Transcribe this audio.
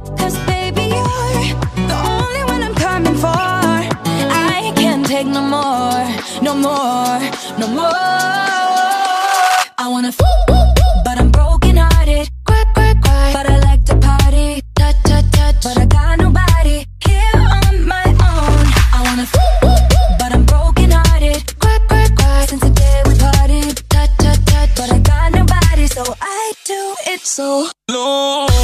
'Cause baby, you're the only one I'm coming for. I can't take no more, no more, no more. I wanna but I'm broken hearted. Cry, cry, cry, but I like to party. Touch, touch, touch, but I got nobody here on my own. I wanna but I'm broken hearted. Cry, cry, cry, since the day we parted. Touch, touch, touch, but I got nobody, so I do it so low.